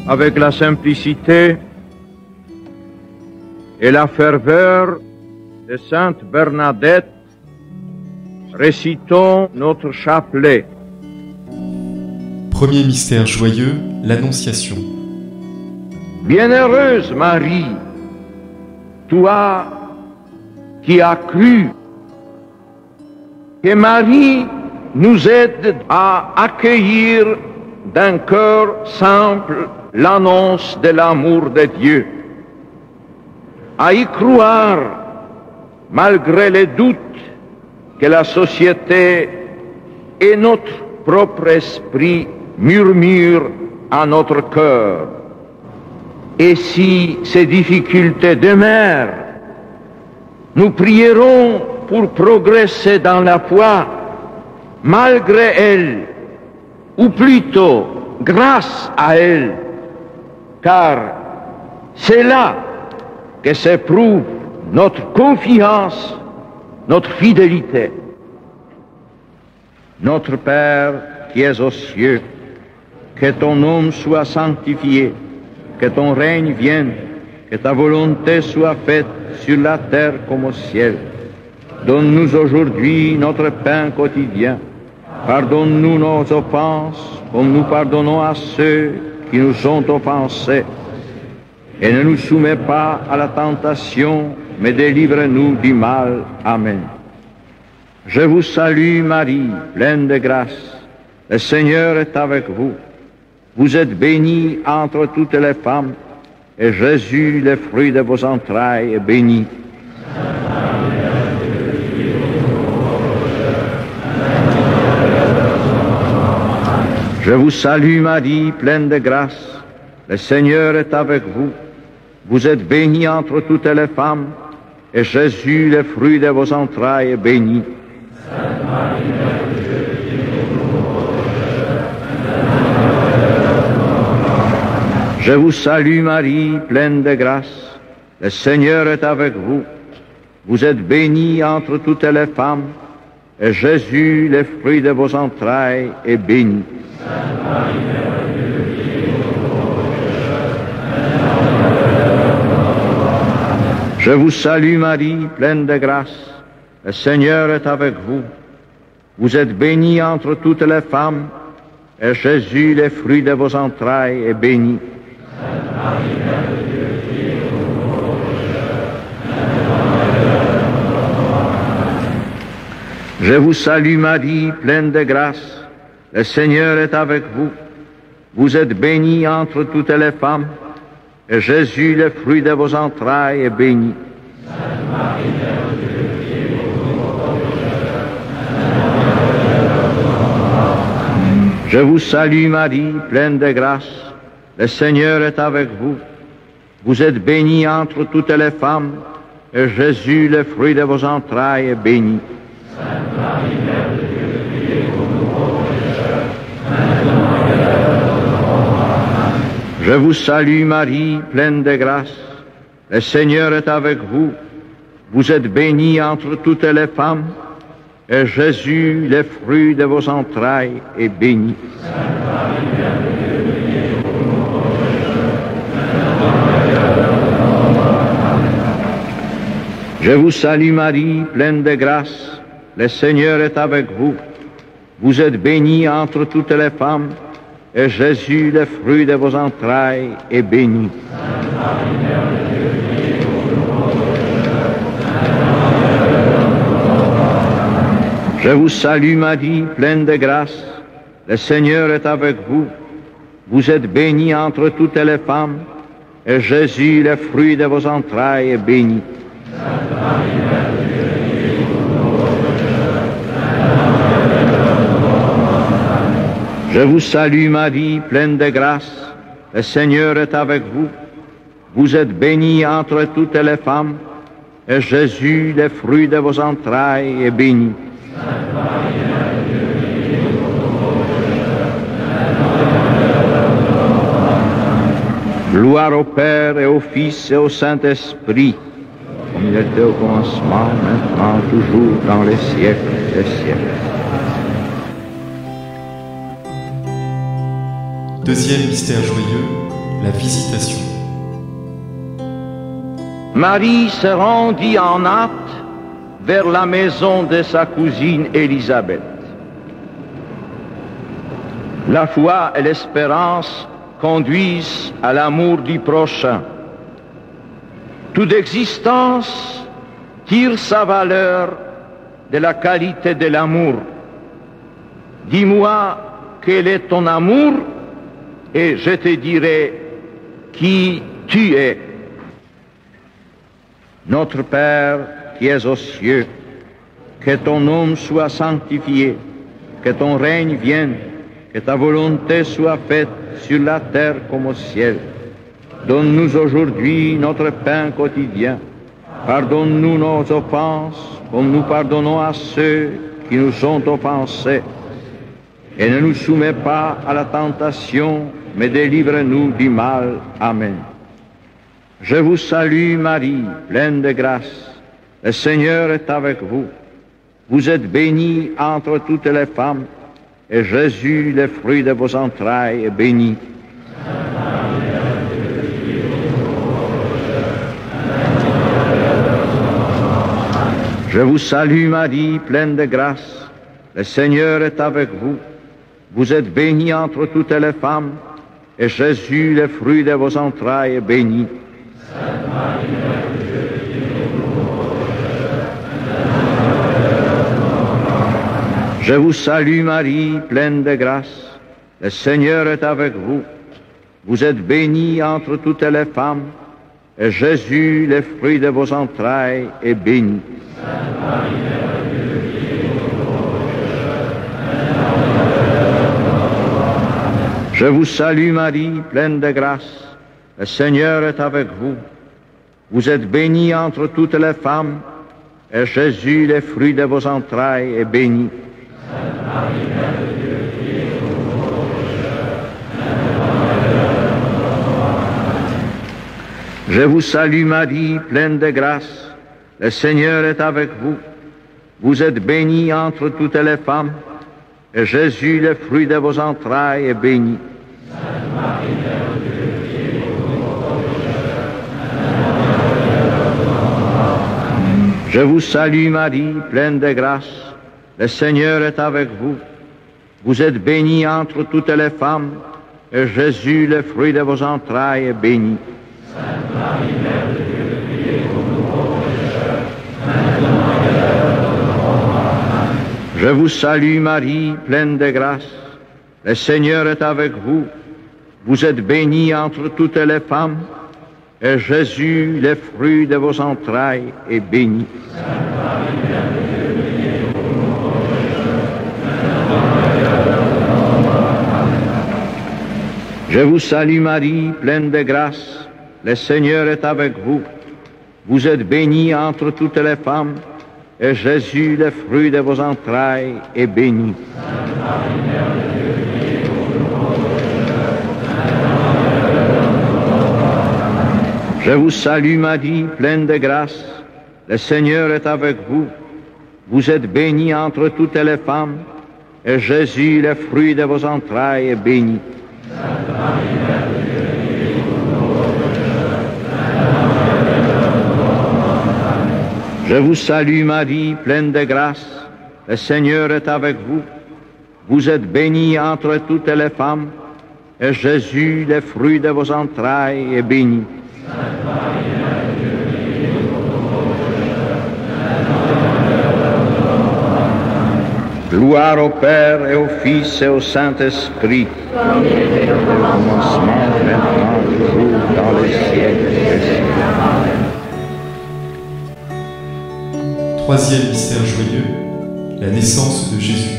avec la simplicité et la ferveur de Sainte Bernadette, récitons notre chapelet. Premier mystère joyeux, l'Annonciation. Bienheureuse Marie, toi qui as cru, que Marie nous aide à accueillir d'un cœur simple l'annonce de l'amour de Dieu, à y croire malgré les doutes que la société et notre propre esprit murmurent à notre cœur. Et si ces difficultés demeurent, nous prierons pour progresser dans la foi, malgré elles, ou plutôt grâce à elles, car c'est là que s'éprouve notre confiance, notre fidélité. Notre Père qui es aux cieux, que ton nom soit sanctifié, que ton règne vienne, que ta volonté soit faite sur la terre comme au ciel. Donne-nous aujourd'hui notre pain quotidien. Pardonne-nous nos offenses, comme nous pardonnons à ceux qui nous ont offensés. Et ne nous soumets pas à la tentation, mais délivre-nous du mal. Amen. Je vous salue Marie, pleine de grâce. Le Seigneur est avec vous. Vous êtes bénie entre toutes les femmes, et Jésus, le fruit de vos entrailles, est béni. Je vous salue Marie, pleine de grâce. Le Seigneur est avec vous. Vous êtes bénie entre toutes les femmes, et Jésus, le fruit de vos entrailles, est béni. Je vous salue Marie, pleine de grâce. Le Seigneur est avec vous. Vous êtes bénie entre toutes les femmes, et Jésus, le fruit de vos entrailles, est béni. Je vous salue Marie, pleine de grâce. Le Seigneur est avec vous. Vous êtes bénie entre toutes les femmes, et Jésus, le fruit de vos entrailles, est béni. Je vous salue Marie, pleine de grâce. Le Seigneur est avec vous. Vous êtes bénie entre toutes les femmes, et Jésus, le fruit de vos entrailles, est béni. Je vous salue Marie, pleine de grâce. Le Seigneur est avec vous. Vous êtes bénie entre toutes les femmes, et Jésus, le fruit de vos entrailles, est béni. Je vous salue Marie, pleine de grâce. Le Seigneur est avec vous. Vous êtes bénie entre toutes les femmes, et Jésus, le fruit de vos entrailles, est béni. Je vous salue Marie, pleine de grâce. Le Seigneur est avec vous. Vous êtes bénie entre toutes les femmes, et Jésus, le fruit de vos entrailles, est béni. Je vous salue Marie, pleine de grâce. Le Seigneur est avec vous. Vous êtes bénie entre toutes les femmes, et Jésus, le fruit de vos entrailles, est béni. Je vous salue Marie, pleine de grâce. Le Seigneur est avec vous. Vous êtes bénie entre toutes les femmes, et Jésus, le fruit de vos entrailles, est béni. Gloire au Père et au Fils et au Saint-Esprit, comme il était au commencement, maintenant, toujours, dans les siècles des siècles. Deuxième mystère joyeux, La Visitation. Marie se rendit en hâte vers la maison de sa cousine Élisabeth. La foi et l'espérance conduisent à l'amour du prochain. Toute existence tire sa valeur de la qualité de l'amour. Dis-moi quel est ton amour et je te dirai qui tu es. Notre Père qui es aux cieux, que ton nom soit sanctifié, que ton règne vienne, que ta volonté soit faite sur la terre comme au ciel. Donne-nous aujourd'hui notre pain quotidien. Pardonne-nous nos offenses, comme nous pardonnons à ceux qui nous ont offensés. Et ne nous soumets pas à la tentation, mais délivre-nous du mal. Amen. Je vous salue Marie, pleine de grâce. Le Seigneur est avec vous. Vous êtes bénie entre toutes les femmes, et Jésus, le fruit de vos entrailles, est béni. Je vous salue Marie, pleine de grâce. Le Seigneur est avec vous. Vous êtes bénie entre toutes les femmes, et Jésus, le fruit de vos entrailles, est béni. Je vous salue Marie, pleine de grâce. Le Seigneur est avec vous. Vous êtes bénie entre toutes les femmes, et Jésus, le fruit de vos entrailles, est béni. Je vous salue Marie, pleine de grâce. Le Seigneur est avec vous. Vous êtes bénie entre toutes les femmes, et Jésus, le fruit de vos entrailles, est béni. Je vous salue Marie, pleine de grâce. Le Seigneur est avec vous. Vous êtes bénie entre toutes les femmes, et Jésus, le fruit de vos entrailles, est béni. Je vous salue Marie, pleine de grâce. Le Seigneur est avec vous. Vous êtes bénie entre toutes les femmes, et Jésus, le fruit de vos entrailles, est béni. Je vous salue Marie, pleine de grâce. Le Seigneur est avec vous. Vous êtes bénie entre toutes les femmes, et Jésus, le fruit de vos entrailles, est béni. Je vous salue Marie, pleine de grâce. Le Seigneur est avec vous. Vous êtes bénie entre toutes les femmes, et Jésus, le fruit de vos entrailles, est béni. Je vous salue Marie, pleine de grâce. Le Seigneur est avec vous. Vous êtes bénie entre toutes les femmes, et Jésus, le fruit de vos entrailles, est béni. Je vous salue Marie, pleine de grâce. Le Seigneur est avec vous. Vous êtes bénie entre toutes les femmes, et Jésus, le fruit de vos entrailles, est béni. Gloire au Père et au Fils et au Saint-Esprit. Comme il était au commencement, maintenant, toujours, dans les siècles des siècles. Troisième mystère joyeux, la naissance de Jésus.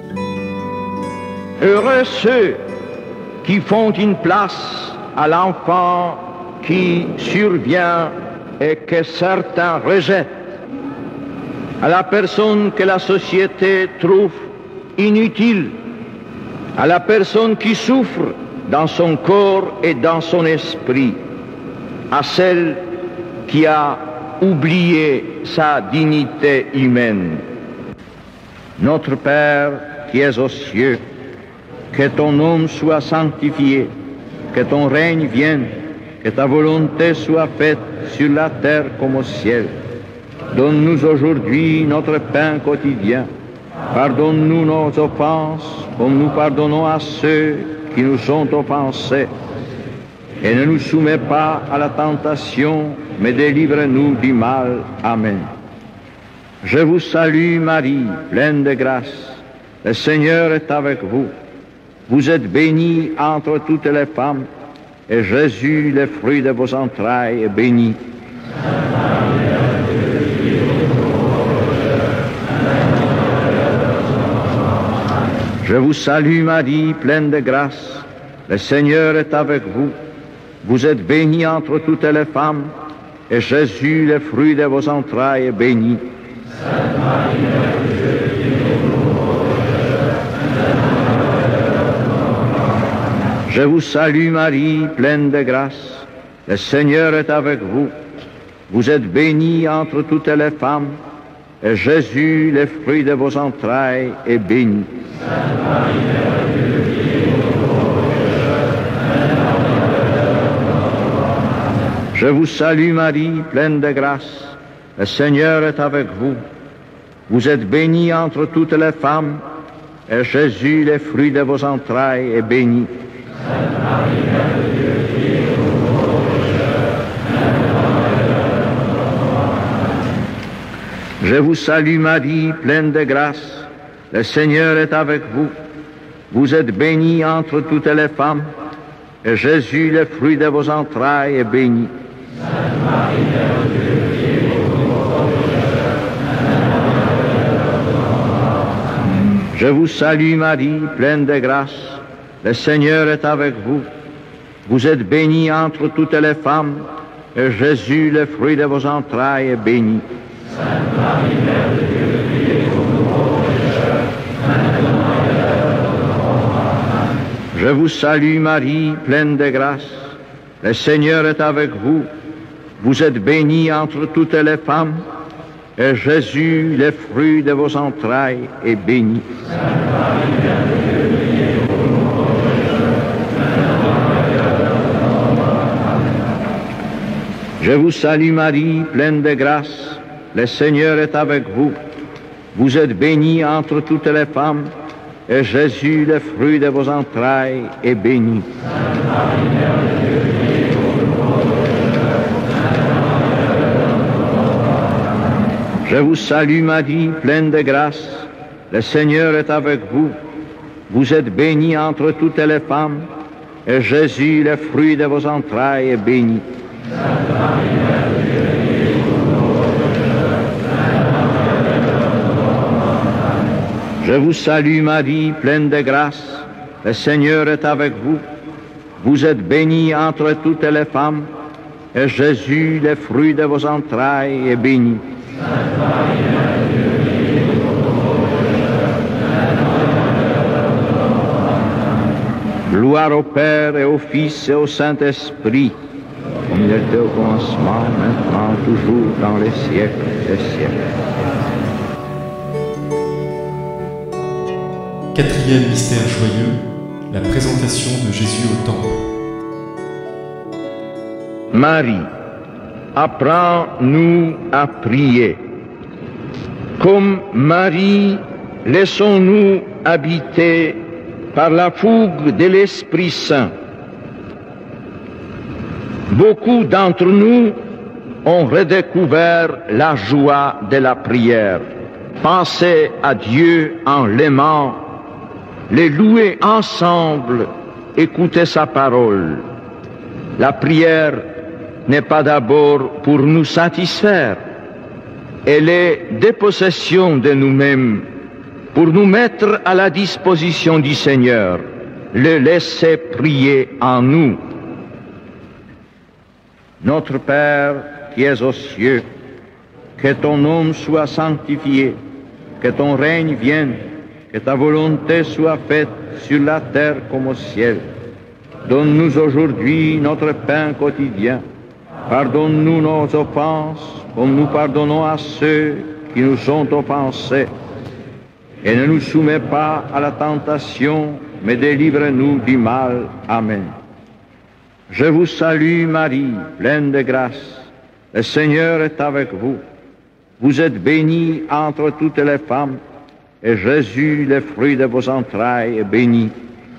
Heureux ceux qui font une place à l'enfant qui survient et que certains rejettent, à la personne que la société trouve inutile, à la personne qui souffre dans son corps et dans son esprit, à celle qui a oublié sa dignité humaine. Notre Père qui es aux cieux, que ton nom soit sanctifié, que ton règne vienne, que ta volonté soit faite sur la terre comme au ciel. Donne-nous aujourd'hui notre pain quotidien. Pardonne-nous nos offenses, comme nous pardonnons à ceux qui nous ont offensés. Et ne nous soumets pas à la tentation, mais délivre-nous du mal. Amen. Je vous salue Marie, pleine de grâce. Le Seigneur est avec vous. Vous êtes bénie entre toutes les femmes, et Jésus, le fruit de vos entrailles, est béni. Je vous salue Marie, pleine de grâce. Le Seigneur est avec vous. Vous êtes bénie entre toutes les femmes, et Jésus, le fruit de vos entrailles, est béni. Je vous salue Marie, pleine de grâce. Le Seigneur est avec vous. Vous êtes bénie entre toutes les femmes, et Jésus, le fruit de vos entrailles, est béni. Je vous salue Marie, pleine de grâce. Le Seigneur est avec vous. Vous êtes bénie entre toutes les femmes, et Jésus, le fruit de vos entrailles, est béni. Je vous salue Marie, pleine de grâce. Le Seigneur est avec vous. Vous êtes bénie entre toutes les femmes, et Jésus, le fruit de vos entrailles, est béni. Je vous salue Marie, pleine de grâce. Le Seigneur est avec vous. Vous êtes bénie entre toutes les femmes, et Jésus, le fruit de vos entrailles, est béni. Je vous salue Marie, pleine de grâce. Le Seigneur est avec vous. Vous êtes bénie entre toutes les femmes, et Jésus, le fruit de vos entrailles, est béni. Je vous salue Marie, pleine de grâce. Le Seigneur est avec vous. Vous êtes bénie entre toutes les femmes, et Jésus, le fruit de vos entrailles, est béni. Je vous salue Marie, pleine de grâce. Le Seigneur est avec vous. Vous êtes bénie entre toutes les femmes, et Jésus, le fruit de vos entrailles, est béni. Je vous salue Marie, pleine de grâce. Le Seigneur est avec vous. Vous êtes bénie entre toutes les femmes, et Jésus, le fruit de vos entrailles, est béni. Gloire au Père et au Fils et au Saint-Esprit, comme il était au commencement, maintenant, toujours, dans les siècles des siècles. Quatrième mystère joyeux, la présentation de Jésus au Temple. Marie, apprends-nous à prier. Comme Marie, laissons-nous habiter par la fougue de l'Esprit Saint. Beaucoup d'entre nous ont redécouvert la joie de la prière. Penser à Dieu en l'aimant, les louer ensemble, écouter sa parole. La prière n'est pas d'abord pour nous satisfaire, elle est dépossession de nous-mêmes, pour nous mettre à la disposition du Seigneur, le laisser prier en nous. Notre Père qui es aux cieux, que ton nom soit sanctifié, que ton règne vienne, que ta volonté soit faite sur la terre comme au ciel. Donne-nous aujourd'hui notre pain quotidien. Pardonne-nous nos offenses, comme nous pardonnons à ceux qui nous ont offensés. Et ne nous soumets pas à la tentation, mais délivre-nous du mal. Amen. Je vous salue Marie, pleine de grâce. Le Seigneur est avec vous. Vous êtes bénie entre toutes les femmes, et Jésus, le fruit de vos entrailles, est béni.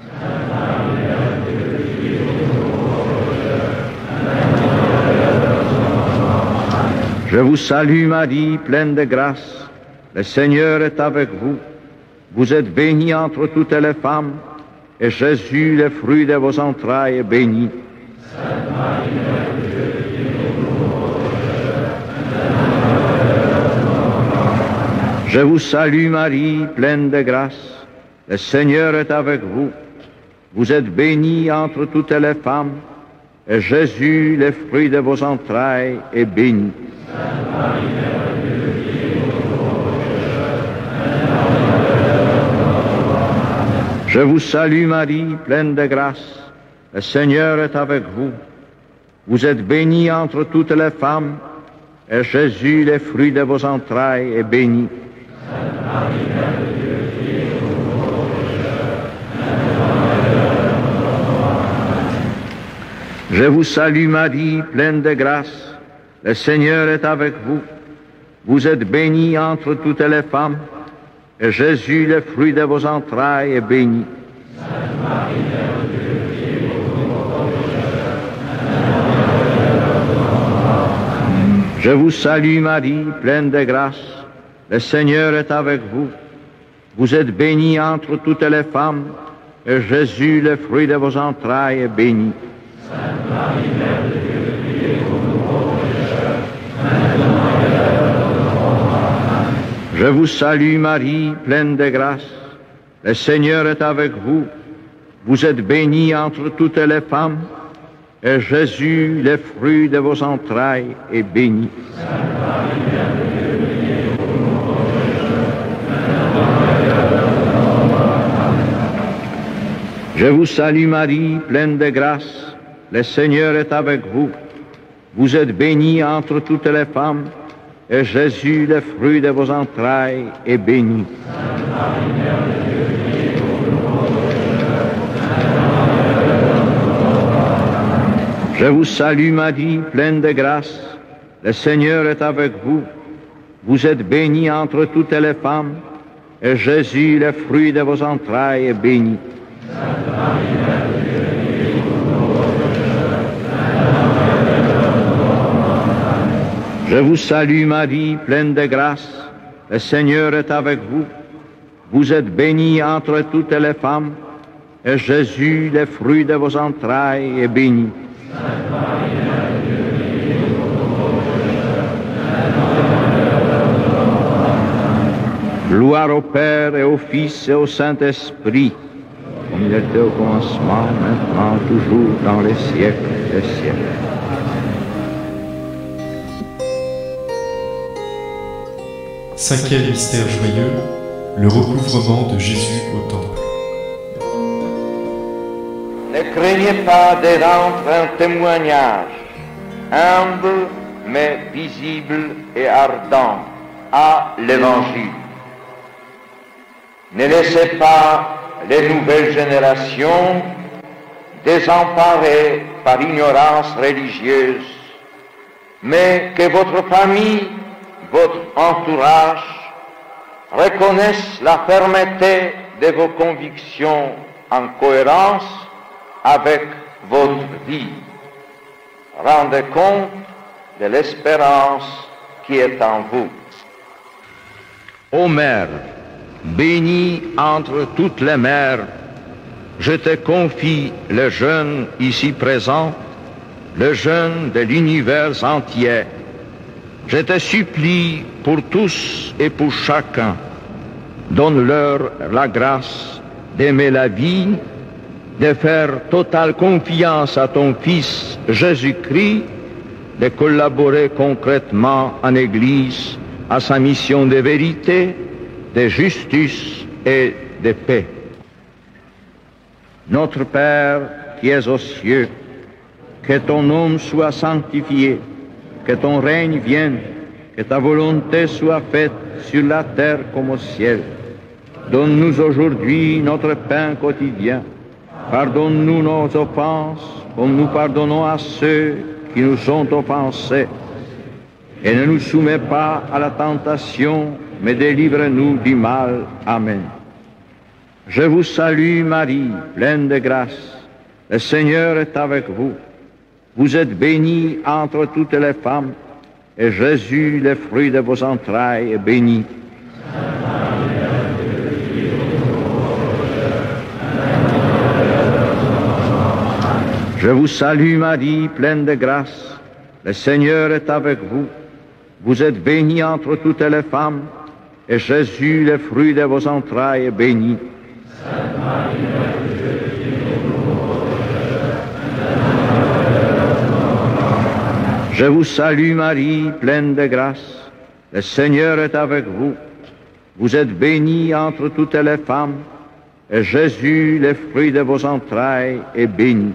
Je vous salue Marie, pleine de grâce. Le Seigneur est avec vous. Vous êtes bénie entre toutes les femmes, et Jésus, le fruit de vos entrailles, est béni. Je vous salue Marie, pleine de grâce. Le Seigneur est avec vous. Vous êtes bénie entre toutes les femmes, et Jésus, le fruit de vos entrailles, est béni. Je vous salue Marie, pleine de grâce. Le Seigneur est avec vous. Vous êtes bénie entre toutes les femmes, et Jésus, le fruit de vos entrailles, est béni. Je vous salue Marie, pleine de grâce. Le Seigneur est avec vous. Vous êtes bénie entre toutes les femmes, et Jésus, le fruit de vos entrailles, est béni. Je vous salue Marie, pleine de grâce. Le Seigneur est avec vous. Vous êtes bénie entre toutes les femmes, et Jésus, le fruit de vos entrailles, est béni. Je vous salue Marie, pleine de grâce. Le Seigneur est avec vous. Vous êtes bénie entre toutes les femmes, et Jésus, le fruit de vos entrailles, est béni. Je vous salue Marie, pleine de grâce. Le Seigneur est avec vous. Vous êtes bénie entre toutes les femmes, et Jésus, le fruit de vos entrailles, est béni. Je vous salue Marie, pleine de grâce. Le Seigneur est avec vous. Vous êtes bénie entre toutes les femmes, et Jésus, le fruit de vos entrailles, est béni. Je vous salue Marie, pleine de grâce. Le Seigneur est avec vous. Vous êtes bénie entre toutes les femmes, et Jésus, le fruit de vos entrailles, est béni. Gloire au Père et au Fils et au Saint-Esprit, comme il était au commencement, maintenant, toujours, dans les siècles des siècles. Cinquième mystère joyeux, le recouvrement de Jésus au temple. Ne craignez pas de rendre un témoignage humble mais visible et ardent à l'Évangile. Ne laissez pas les nouvelles générations désemparées par ignorance religieuse, mais que votre famille, votre entourage reconnaissent la fermeté de vos convictions en cohérence avec votre vie. Rendez compte de l'espérance qui est en vous. Ô Mère, bénie entre toutes les mères, je te confie le jeûne ici présent, le jeûne de l'univers entier. Je te supplie pour tous et pour chacun, donne-leur la grâce d'aimer la vie, de faire totale confiance à ton Fils Jésus-Christ, de collaborer concrètement en Église à sa mission de vérité, de justice et de paix. Notre Père qui es aux cieux, que ton nom soit sanctifié, que ton règne vienne, que ta volonté soit faite sur la terre comme au ciel. Donne-nous aujourd'hui notre pain quotidien. Pardonne-nous nos offenses, comme nous pardonnons à ceux qui nous ont offensés. Et ne nous soumets pas à la tentation, mais délivre-nous du mal. Amen. Je vous salue Marie, pleine de grâce. Le Seigneur est avec vous. Vous êtes bénie entre toutes les femmes, et Jésus, le fruit de vos entrailles, est béni. Je vous salue Marie, pleine de grâce. Le Seigneur est avec vous. Vous êtes bénie entre toutes les femmes, et Jésus, le fruit de vos entrailles, est béni. Je vous salue Marie, pleine de grâce. Le Seigneur est avec vous. Vous êtes bénie entre toutes les femmes, et Jésus, le fruit de vos entrailles, est béni.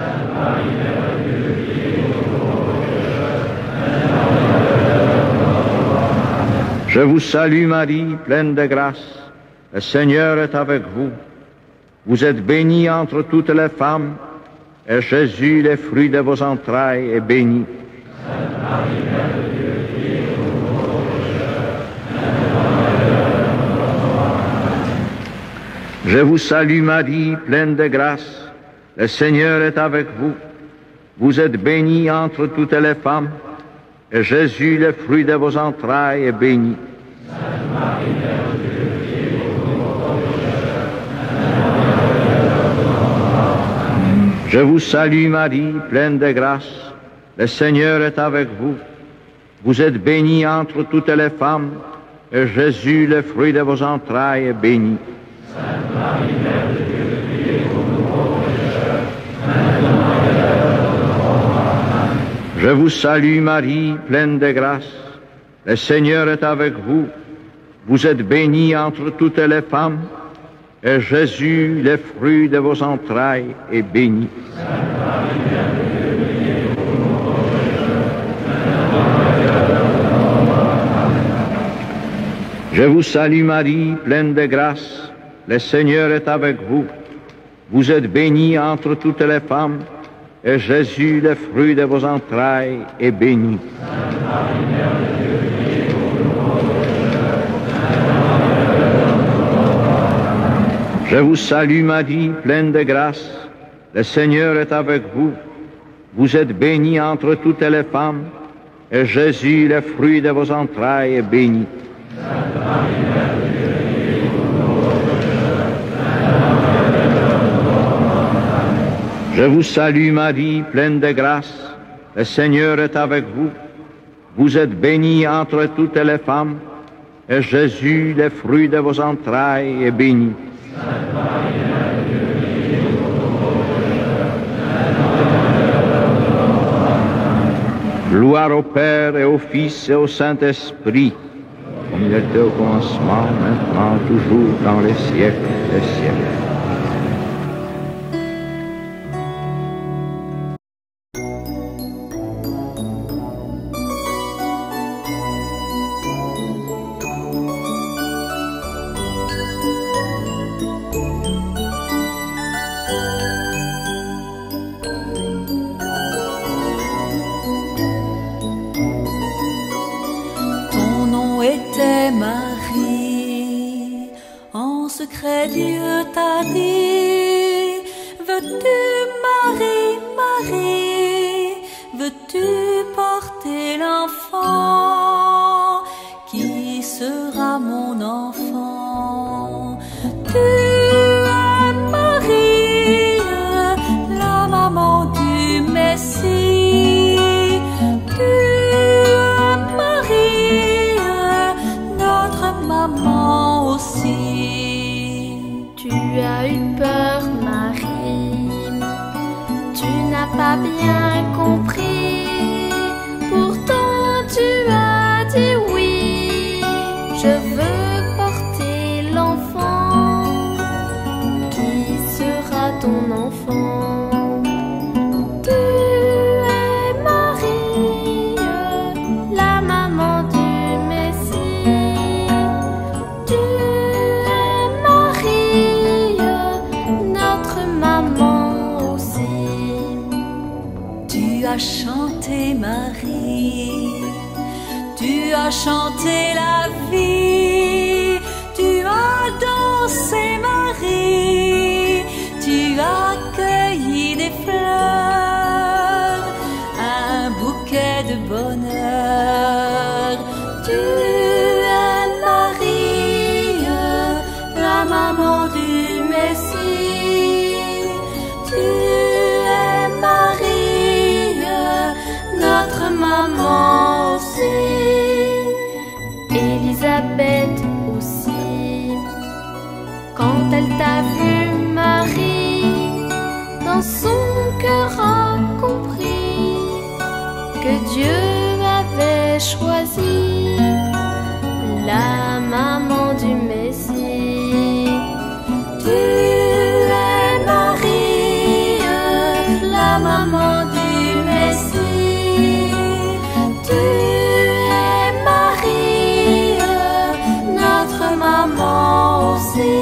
Je vous salue Marie, pleine de grâce. Le Seigneur est avec vous. Vous êtes bénie entre toutes les femmes, et Jésus, le fruit de vos entrailles, est béni. Je vous salue Marie, pleine de grâce. Le Seigneur est avec vous. Vous êtes bénie entre toutes les femmes, et Jésus, le fruit de vos entrailles, est béni. Je vous salue Marie, pleine de grâce. Le Seigneur est avec vous. Vous êtes bénie entre toutes les femmes, et Jésus, le fruit de vos entrailles, est béni. Je vous salue Marie, pleine de grâce. Le Seigneur est avec vous. Vous êtes bénie entre toutes les femmes, et Jésus, le fruit de vos entrailles, est béni. Je vous salue Marie, pleine de grâce. Le Seigneur est avec vous. Vous êtes bénie entre toutes les femmes, et Jésus, le fruit de vos entrailles, est béni. Je vous salue Marie, pleine de grâce. Le Seigneur est avec vous. Vous êtes bénie entre toutes les femmes, et Jésus, le fruit de vos entrailles, est béni. Je vous salue Marie, pleine de grâce. Le Seigneur est avec vous. Vous êtes bénie entre toutes les femmes, et Jésus, le fruit de vos entrailles, est béni. Gloire au Père et au Fils et au Saint-Esprit, comme il était au commencement, maintenant, toujours, dans les siècles des siècles. Marie, en secret Dieu t'a dit, veux-tu Marie, Marie, veux-tu porter l'enfant qui sera mon enfant? Tu es Marie, la maman du Messie. Tu es Marie, maman aussi. Tu as eu peur, Marie, tu n'as pas bien compris, pourtant tu as dit oui. Je veux porter l'enfant qui sera ton enfant. bête aussi. Quand elle t'a vu, Marie, dans son cœur a compris que Dieu avait choisi la maman du Messie. Tu es Marie, la maman du Messie. Tu es Marie, notre maman aussi.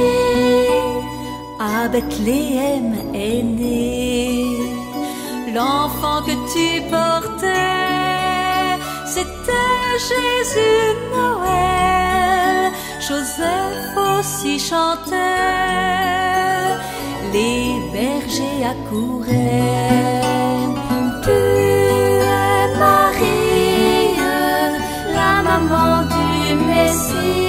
À Bethléem est né l'enfant que tu portais. C'était Jésus Noël. Joseph aussi chantait. Les bergers accouraient. Tu es Marie, la maman du Messie.